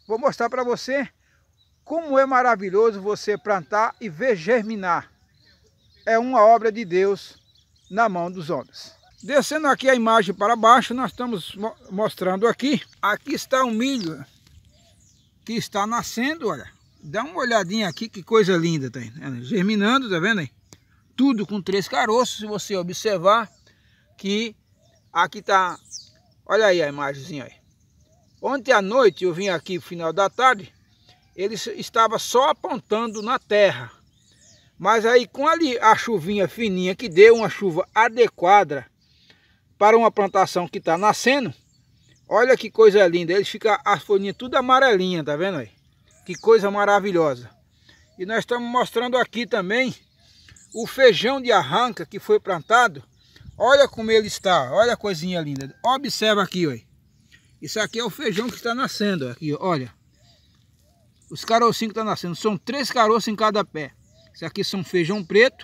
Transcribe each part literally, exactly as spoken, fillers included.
vou mostrar para você como é maravilhoso você plantar e ver germinar. É uma obra de Deus na mão dos homens. Descendo aqui a imagem para baixo, nós estamos mostrando aqui. Aqui está o milho que está nascendo, olha. Dá uma olhadinha aqui, que coisa linda, tá aí, germinando, tá vendo aí? Tudo com três caroços, se você observar que aqui tá, olha aí a imagenzinha aí. Ontem à noite eu vim aqui no final da tarde, ele estava só apontando na terra. Mas aí com ali a chuvinha fininha que deu, uma chuva adequada para uma plantação que está nascendo, olha que coisa linda, ele fica as folhinhas tudo amarelinha, tá vendo aí? Que coisa maravilhosa. E nós estamos mostrando aqui também o feijão de arranca que foi plantado. Olha como ele está, olha a coisinha linda. Observa aqui, ó. Isso aqui é o feijão que está nascendo, aqui, olha. Os carocinhos que estão nascendo, são três caroços em cada pé. Isso aqui são feijão preto.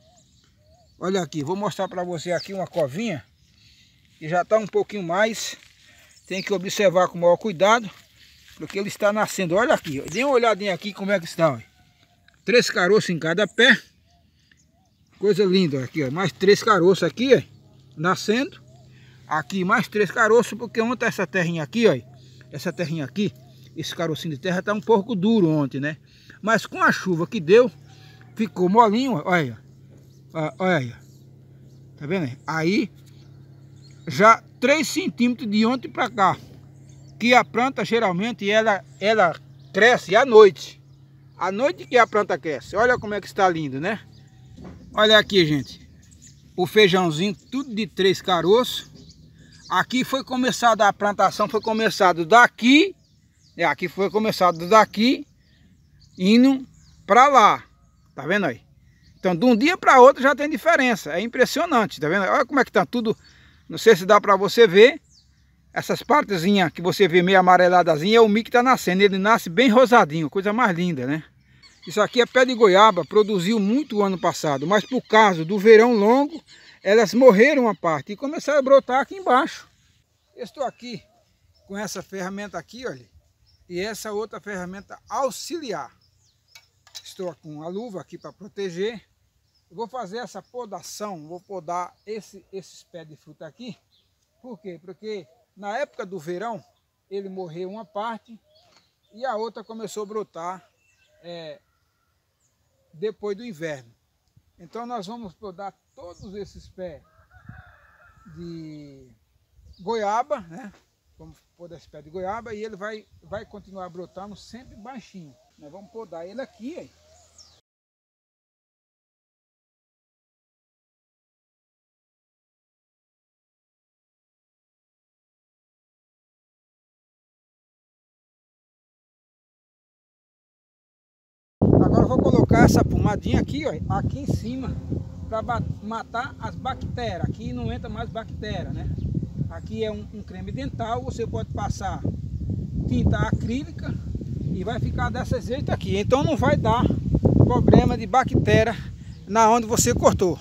Olha aqui, vou mostrar para você aqui uma covinha que já está um pouquinho mais. Tem que observar com o maior cuidado, porque ele está nascendo. Olha aqui, ó. Dê uma olhadinha aqui como é que está, ó. Três caroços em cada pé. Coisa linda, aqui, ó. Mais três caroços aqui, ó, nascendo. Aqui mais três caroços, porque ontem essa terrinha aqui, ó, essa terrinha aqui, esse carocinho de terra tá um pouco duro ontem, né? Mas com a chuva que deu, ficou molinho, ó, olha aí, ó. Olha aí, ó. Tá vendo aí? Aí, já três centímetros de ontem para cá. Que a planta geralmente ela, ela cresce à noite. À noite que a planta cresce. Olha como é que está lindo, né? Olha aqui, gente. O feijãozinho, tudo de três caroços. Aqui foi começada a plantação, foi começado daqui. É, aqui foi começado daqui, indo para lá. Tá vendo aí? Então, de um dia para outro já tem diferença. É impressionante, tá vendo? Olha como é que tá tudo. Não sei se dá para você ver. Essas partezinhas que você vê meio amareladazinha é o milho que está nascendo. Ele nasce bem rosadinho, coisa mais linda, né? Isso aqui é pé de goiaba, produziu muito o ano passado. Mas por causa do verão longo, elas morreram uma parte e começaram a brotar aqui embaixo. Eu estou aqui com essa ferramenta aqui, olha. E essa outra ferramenta auxiliar. Estou com a luva aqui para proteger. Eu vou fazer essa podação, vou podar esse, esses pés de fruta aqui. Por quê? Porque na época do verão, ele morreu uma parte e a outra começou a brotar é, depois do inverno. Então nós vamos podar todos esses pés de goiaba, né? Vamos podar esse pé de goiaba e ele vai, vai continuar brotando sempre baixinho. Nós vamos podar ele aqui, aí. Agora eu vou colocar essa pomadinha aqui, ó, aqui em cima, para matar as bactérias. Aqui não entra mais bactéria, né? Aqui é um, um creme dental, você pode passar tinta acrílica e vai ficar desse jeito aqui. Então não vai dar problema de bactéria na onde você cortou.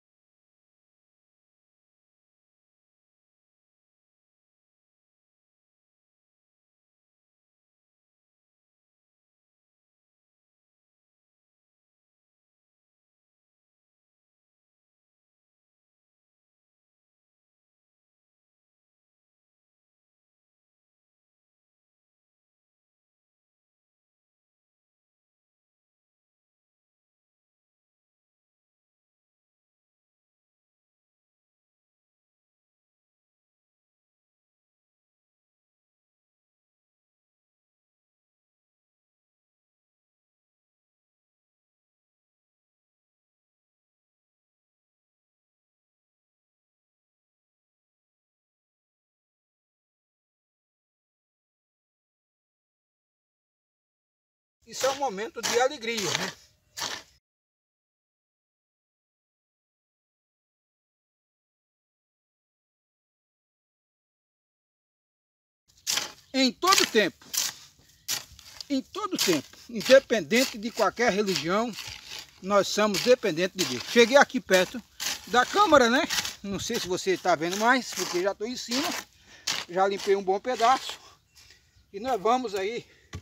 Isso é um momento de alegria, né? Em todo tempo, em todo tempo, independente de qualquer religião, nós somos dependentes de Deus. Cheguei aqui perto da câmara, né? Não sei se você está vendo mais, porque já estou em cima. Já limpei um bom pedaço. E nós vamos aí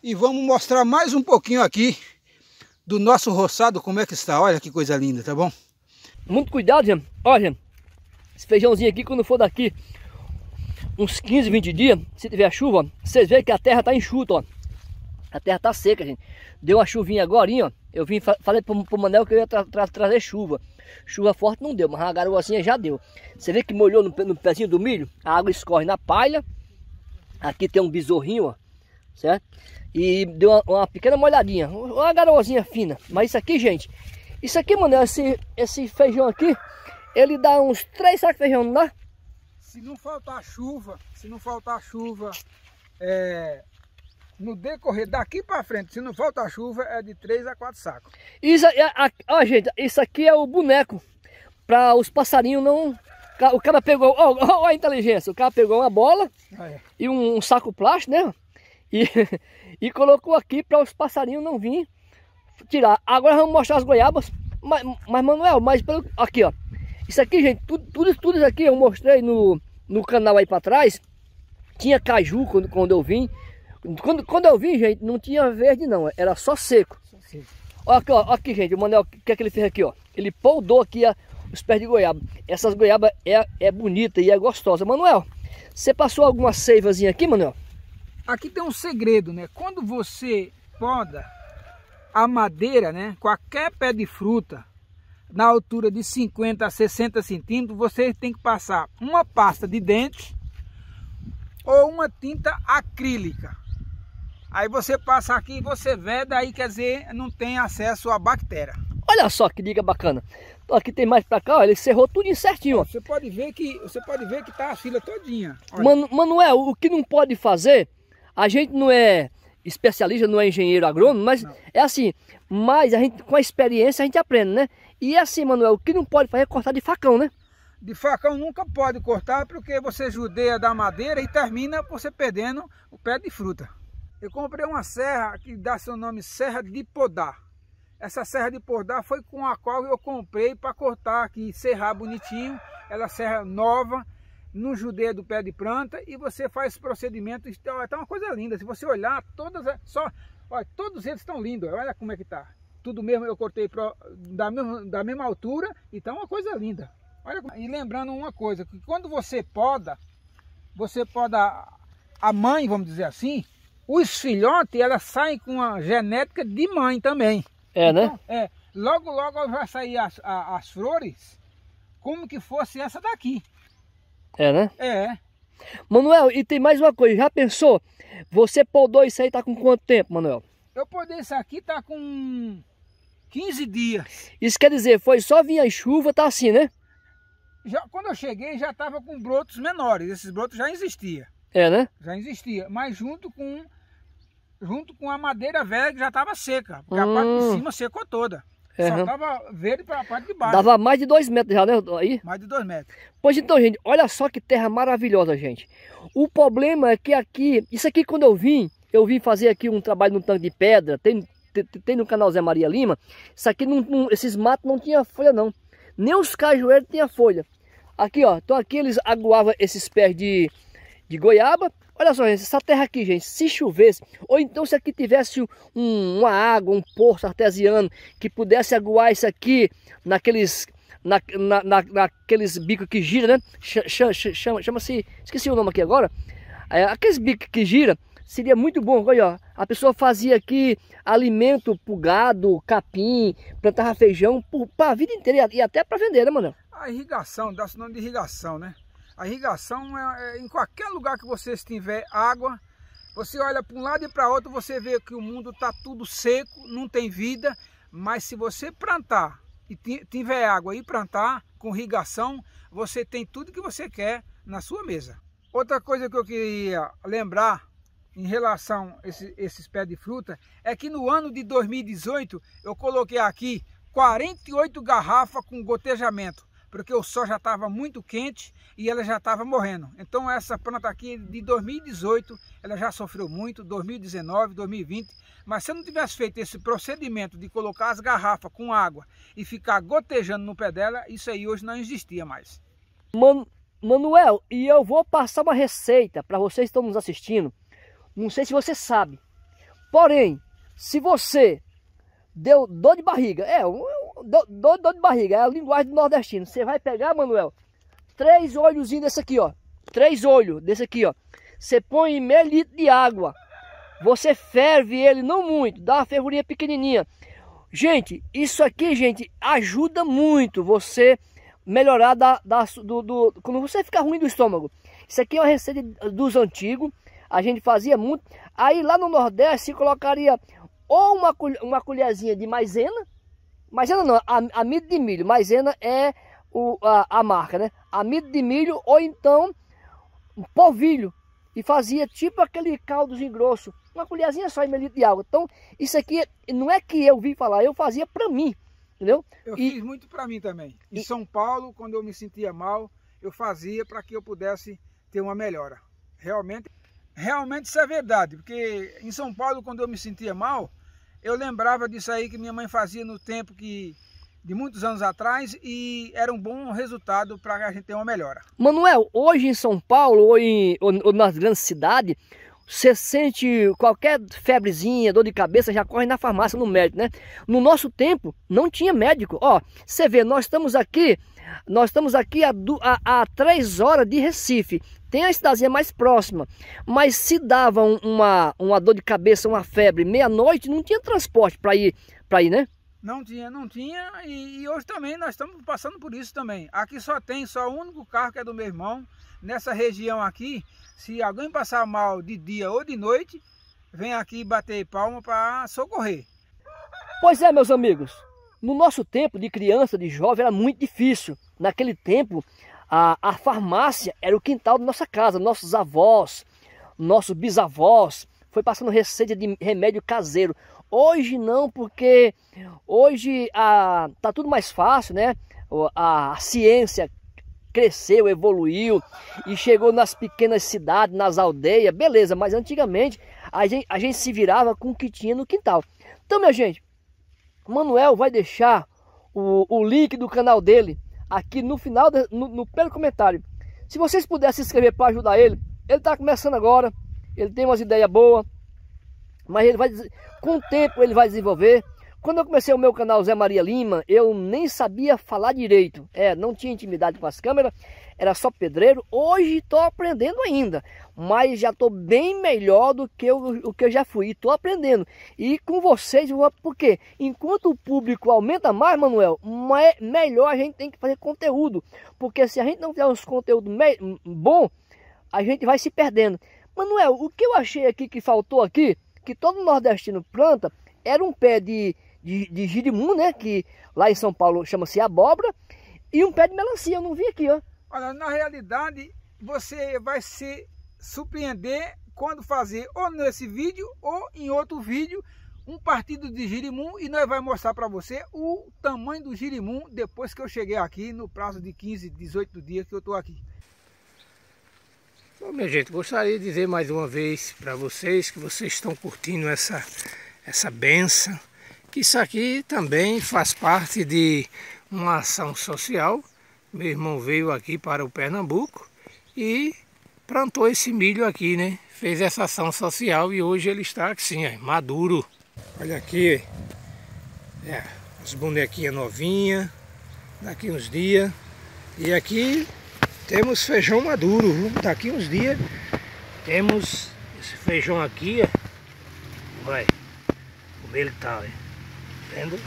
E vamos mostrar mais um pouquinho aqui do nosso roçado, como é que está. Olha que coisa linda, tá bom? Muito cuidado, gente. Olha, esse feijãozinho aqui, quando for daqui uns quinze, vinte dias, se tiver chuva, ó, vocês veem que a terra tá enxuta, ó. A terra tá seca, gente. Deu uma chuvinha agora, ó. Eu vim, falei pro, pro Manel que eu ia tra tra trazer chuva. Chuva forte não deu, mas uma garoazinha já deu. Você vê que molhou no, no pezinho do milho? A água escorre na palha. Aqui tem um besorrinho, ó. Certo? E deu uma, uma pequena molhadinha. Uma garoazinha fina. Mas isso aqui, gente. Isso aqui, Manel, esse, esse feijão aqui, ele dá uns três sacos de feijão, não dá? Se não faltar chuva, se não faltar chuva, é... no decorrer daqui para frente, se não faltar chuva, é de três a quatro sacos. Isso, ó, gente, isso aqui é o boneco para os passarinhos não... O cara pegou, ó, ó a inteligência, o cara pegou uma bola ah, é. e um, um saco plástico, né? E, e colocou aqui para os passarinhos não virem tirar. Agora vamos mostrar as goiabas. Mas, mas Manuel, mas pelo, aqui, ó. Isso aqui, gente, tudo, tudo, tudo isso aqui eu mostrei no, no canal aí para trás. Tinha caju quando, quando eu vim. Quando, quando eu vim, gente, não tinha verde não, era só seco. Só seco. Olha aqui, ó, aqui, gente, o Manuel, o que é que ele fez aqui, ó? Ele poldou aqui a, os pés de goiaba. Essas goiabas é, é bonita e é gostosa. Manuel, você passou alguma seivazinha aqui, Manuel? Aqui tem um segredo, né? Quando você poda a madeira, né? Qualquer pé de fruta, na altura de cinquenta a sessenta centímetros, você tem que passar uma pasta de dente ou uma tinta acrílica. Aí você passa aqui e você veda, aí quer dizer, não tem acesso à bactéria. Olha só que dica bacana. Então, aqui tem mais pra cá, ó, ele cerrou tudo certinho, ó. Você pode ver que você pode ver que tá a fila todinha. Manu, Manuel, o que não pode fazer, a gente não é especialista, não é engenheiro agrônomo, mas não. É assim, mas a gente com a experiência a gente aprende, né? E é assim, Manuel, o que não pode fazer é cortar de facão, né? De facão nunca pode cortar, porque você judeia da madeira e termina você perdendo o pé de fruta. Eu comprei uma serra que dá seu nome Serra de Podar. Essa serra de podar foi com a qual eu comprei para cortar aqui, serrar bonitinho. Ela é serra nova, não judeia do pé de planta, e você faz esse procedimento. Está uma coisa linda. Se você olhar, todas, só, olha, todos eles estão lindos. Olha como é que tá. Tudo mesmo eu cortei pro, da, mesma, da mesma altura, então é uma coisa linda. Olha, e lembrando uma coisa, que quando você poda, você poda a mãe, vamos dizer assim, os filhotes, elas saem com a genética de mãe também. É, então, né? É, logo, logo vai sair as, as, as flores como que fosse essa daqui. É, né? É. Manuel, e tem mais uma coisa, já pensou? Você podou isso aí, tá com quanto tempo, Manuel? Eu podei isso aqui, tá com quinze dias. Isso quer dizer, foi só vir a chuva, tá assim, né? Já, quando eu cheguei, já tava com brotos menores. Esses brotos já existiam. É, né? Já existia, mas junto com junto com a madeira velha que já estava seca, porque hum. a parte de cima secou toda. É, só estava verde para a parte de baixo. Dava mais de dois metros já, né? Aí? Mais de dois metros. Pois então, gente, olha só que terra maravilhosa, gente. O problema é que aqui, isso aqui quando eu vim, eu vim fazer aqui um trabalho no tanque de pedra, tem, tem, tem no canal Zé Maria Lima, isso aqui, não, não, esses matos não tinha folha não, nem os cajueiros tinha folha. Aqui, ó, então aqui eles aguavam esses pés de, de goiaba. Olha só, gente, essa terra aqui, gente, se chovesse, ou então se aqui tivesse um, uma água, um poço artesiano, que pudesse aguar isso aqui naqueles, na, na, na, naqueles bicos que giram, né? Chama-se, chama esqueci o nome aqui agora, é, aqueles bicos que giram, seria muito bom. Olha, ó, a pessoa fazia aqui alimento pro gado, capim, plantava feijão para a vida inteira e até para vender, né, mano? A irrigação, dá-se o nome de irrigação, né? A irrigação é, é em qualquer lugar que você tiver água, você olha para um lado e para outro, você vê que o mundo está tudo seco, não tem vida, mas se você plantar e tiver água e plantar com irrigação, você tem tudo que você quer na sua mesa. Outra coisa que eu queria lembrar em relação a esse, esses pés de fruta é que no ano de dois mil e dezoito eu coloquei aqui quarenta e oito garrafas com gotejamento, porque o sol já estava muito quente e ela já estava morrendo. Então essa planta aqui de dois mil e dezoito, ela já sofreu muito, dois mil e dezenove, dois mil e vinte, mas se eu não tivesse feito esse procedimento de colocar as garrafas com água e ficar gotejando no pé dela, isso aí hoje não existia mais. Man, Manuel, e eu vou passar uma receita para vocês que estão nos assistindo, não sei se você sabe, Porém, se você deu dor de barriga, é, dor, dor, dor de barriga, é a linguagem do nordestino. Você vai pegar, Manuel, três olhozinhos desse aqui, ó. Três olhos desse aqui, ó. Você põe meio litro de água. Você ferve ele, não muito, dá uma fervurinha pequenininha. Gente, isso aqui, gente, ajuda muito você melhorar da, da, do, do, quando você fica ruim do estômago. Isso aqui é uma receita dos antigos, a gente fazia muito. Aí lá no Nordeste colocaria ou uma, uma colherzinha de maisena, maisena não, amido de milho, maisena é o, a, a marca, né? Amido de milho ou então um polvilho. E fazia tipo aquele caldozinho grosso, uma colherzinha só e meio litro de água. Então, isso aqui não é que eu vi falar, eu fazia pra mim, entendeu? Eu e, fiz muito pra mim também. Em e, São Paulo, quando eu me sentia mal, eu fazia para que eu pudesse ter uma melhora. Realmente, realmente isso é verdade, porque em São Paulo, quando eu me sentia mal, eu lembrava disso aí que minha mãe fazia no tempo que... de muitos anos atrás, e era um bom resultado para a gente ter uma melhora. Manuel, hoje em São Paulo ou, em, ou, ou nas grandes cidades, você sente qualquer febrezinha, dor de cabeça, já corre na farmácia, no médico, né? No nosso tempo, não tinha médico. Ó, você vê, nós estamos aqui, nós estamos aqui a, a, a três horas de Recife. Tem a cidadezinha mais próxima, mas se dava um, uma, uma dor de cabeça, uma febre, meia-noite, não tinha transporte para ir, para ir, né? Não tinha, não tinha, e, e hoje também nós estamos passando por isso também. Aqui só tem, só o único carro que é do meu irmão. Nessa região aqui, se alguém passar mal de dia ou de noite, vem aqui bater palma para socorrer. Pois é, meus amigos, no nosso tempo de criança, de jovem, era muito difícil. Naquele tempo, a, a farmácia era o quintal da nossa casa, nossos avós, nossos bisavós, foi passando receita de remédio caseiro. Hoje não, porque hoje a, tá tudo mais fácil, né? A, a ciência cresceu, evoluiu e chegou nas pequenas cidades, nas aldeias, beleza, mas antigamente a gente, a gente se virava com o que tinha no quintal. Então, minha gente, o Manuel vai deixar o, o link do canal dele aqui no final, de, no, no primeiro comentário. Se vocês puderem se inscrever para ajudar ele, ele está começando agora, ele tem umas ideias boas, mas ele vai, com o tempo ele vai desenvolver. Quando eu comecei o meu canal Zé Maria Lima, eu nem sabia falar direito. É, não tinha intimidade com as câmeras, era só pedreiro. Hoje estou aprendendo ainda, mas já estou bem melhor do que eu, o que eu já fui. Estou aprendendo. E com vocês, porque enquanto o público aumenta mais, Manuel, mais, melhor a gente tem que fazer conteúdo. Porque se a gente não fizer uns conteúdos bom, a gente vai se perdendo. Manuel, o que eu achei aqui que faltou aqui, que todo nordestino planta, era um pé de, de, de girimum, né? Que lá em São Paulo chama-se abóbora, e um pé de melancia. Eu não vi aqui, ó. Olha, na realidade, você vai se surpreender quando fazer ou nesse vídeo ou em outro vídeo um partido de girimum, e nós vamos mostrar para você o tamanho do girimum depois que eu cheguei aqui no prazo de quinze, dezoito dias que eu estou aqui. Bom, minha gente, gostaria de dizer mais uma vez para vocês que vocês estão curtindo essa, essa benção, que isso aqui também faz parte de uma ação social. Meu irmão veio aqui para o Pernambuco e plantou esse milho aqui, né? Fez essa ação social e hoje ele está assim, ó, maduro. Olha aqui, é, as bonequinhas novinhas, daqui uns dias. E aqui temos feijão maduro, viu? Daqui uns dias temos esse feijão aqui, ó. Olha como ele tá, ó. Vendo?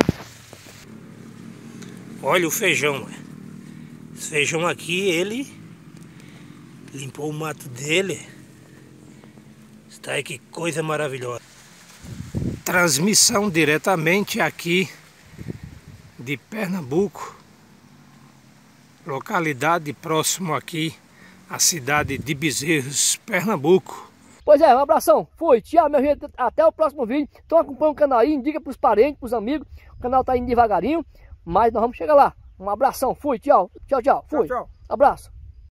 Olha o feijão, ó. Esse feijão aqui, ele limpou o mato dele. Está aí, que coisa maravilhosa. Transmissão diretamente aqui de Pernambuco, localidade próximo aqui à cidade de Bezerros, Pernambuco. Pois é, um abração, fui, tchau, minha gente, até o próximo vídeo. Então acompanha o canal aí, indica para os parentes, para os amigos. O canal tá indo devagarinho, mas nós vamos chegar lá. Um abração, fui, tchau, tchau, tchau, fui, tchau, tchau. Abraço.